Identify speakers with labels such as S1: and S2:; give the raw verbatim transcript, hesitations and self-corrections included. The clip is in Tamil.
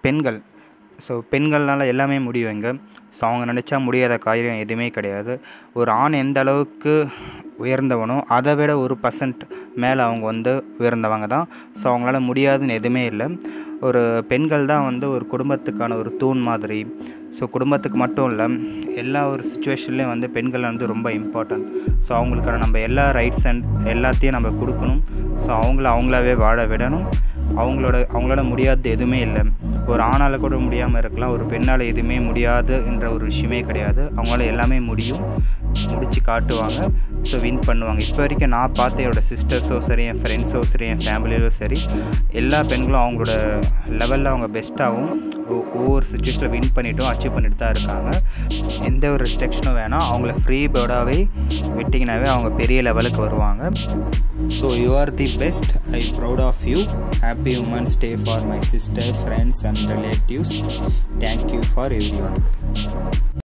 S1: பெண்கள். ஸோ பெண்கள்னால எல்லாமே முடியுங்க. ஸோ அவங்க நினச்சா முடியாத காரியம் எதுவுமே கிடையாது. ஒரு ஆண் எந்த அளவுக்கு உயர்ந்தவனோ அதை விட ஒரு பர்சன்ட் மேலே அவங்க வந்து உயர்ந்தவங்க தான். ஸோ அவங்களால முடியாதுன்னு எதுவுமே இல்லை. ஒரு பெண்கள் தான் வந்து ஒரு குடும்பத்துக்கான ஒரு தூண் மாதிரி. ஸோ குடும்பத்துக்கு மட்டும் இல்லை, எல்லா ஒரு சுச்சுவேஷன்லேயும் வந்து பெண்கள் வந்து ரொம்ப இம்பார்ட்டன்ட். ஸோ அவங்களுக்கான நம்ம எல்லா ரைட்ஸ் அண்ட் எல்லாத்தையும் நம்ம கொடுக்கணும். ஸோ அவங்கள அவங்களாவே வாழ விடணும். அவங்களோட அவங்களால முடியாதது எதுவுமே இல்லை. ஒரு ஆணால் கூட முடியாமல் இருக்கலாம், ஒரு பெண்ணால் எதுவுமே முடியாது என்ற ஒரு விஷயமே கிடையாது. அவங்களால எல்லாமே முடியும், முடித்து காட்டுவாங்க. ஸோ வின் பண்ணுவாங்க. இப்போ வரைக்கும் நான் பார்த்த என்னோடய சிஸ்டர்ஸோ சரி, என் ஃப்ரெண்ட்ஸோ சரி, என் ஃபேமிலியோ சரி, எல்லா பெண்களும் அவங்களோட லெவலில் அவங்க பெஸ்ட்டாகவும் ஒவ்வொரு சுச்சுவேஷனில் வின் பண்ணிவிட்டும் அச்சீவ் பண்ணிட்டு தான் இருக்காங்க. எந்த ஒரு ரெஸ்ட்ரிக்ஷனும் வேணாம், அவங்கள ஃப்ரீ பேர்டாகவே விட்டிங்கனாவே அவங்க பெரிய லெவலுக்கு வருவாங்க. So you are the best. I proud of you. Happy women's day for my sister, friends and relatives. Thank you for every one.